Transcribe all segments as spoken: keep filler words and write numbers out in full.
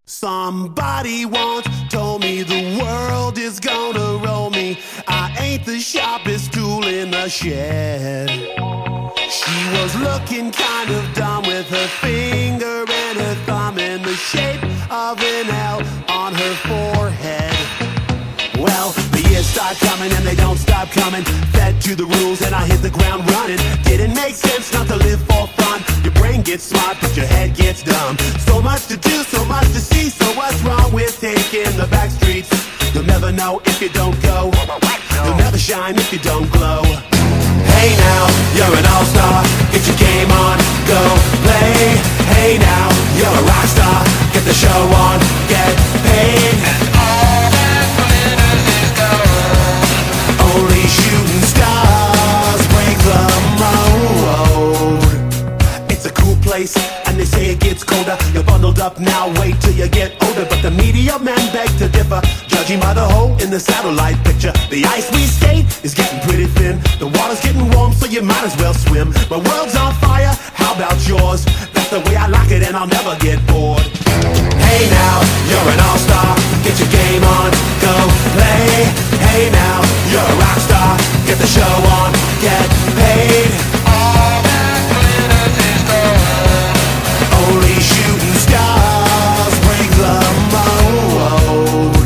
Somebody once told me the world is gonna roll me. I ain't the sharpest tool in the shed. She was looking kind of dumb with her finger and her thumb in the shape of an L on her forehead. Well, the years start coming and they don't stop coming. Fed to the rules and I hit the ground running. Didn't make sense not to live for fun. Your brain gets smart but your head gets dumb. So much to do, so much to see. So what's wrong with taking the back streets? You'll never know if you don't go. You'll never shine if you don't glow. Hey now, you're an all-star. Get your game on, go play. Hey now, you're a rock star. Get the show on, get paid. And all that glitters is gold. Only shooting stars break the mold. It's a cool place, and they say it gets colder. You're bundled up now, wait till you get older. But the media men beg to differ, judging by the hole in the satellite picture. The ice we skate is getting pretty thin. The water's getting warm, so you might as well swim. My world's on fire, how about yours? That's the way I like it, and I'll never get bored. Hey now, you're an all-star. Get your game on, go play. Hey now, you're a rock star. Get the show on, get paid. All that glitters is gold. Only shooting stars break the mold.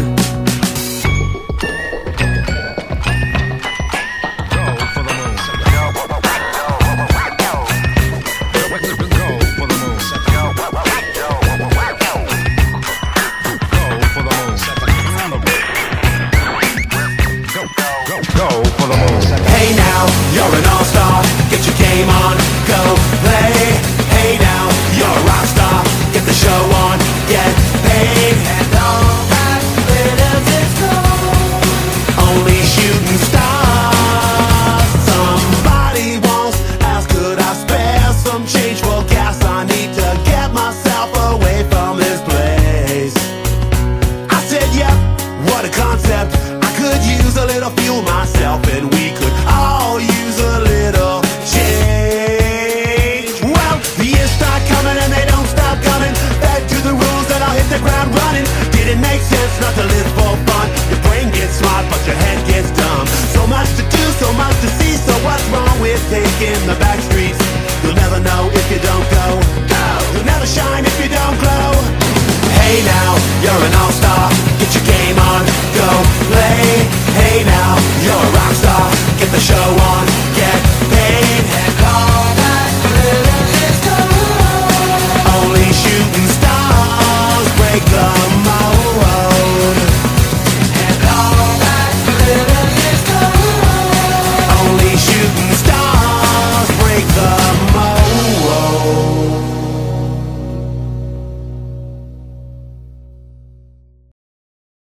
Hey now, you're an all-star. Get your game on, go play. Hey now, you're a rock star. Get the show on, get paid. And all that glitters is gold. Only shooting stars. Somebody once asked, could I spare some change for gas? I need to get myself away from this place. I said, yep, what a concept. I could use a little fuel myself, and we could all use a little change. Well, the years start coming and they don't stop coming. Back to the rules and I'll hit the ground running. Didn't make sense not to live for fun. Your brain gets smart but your head gets dumb. So much to do, so much to see. So what's wrong with taking the back streets? You'll never know if you don't go. You'll never shine if you don't glow. Hey now, you're an all-star. Get your game on, go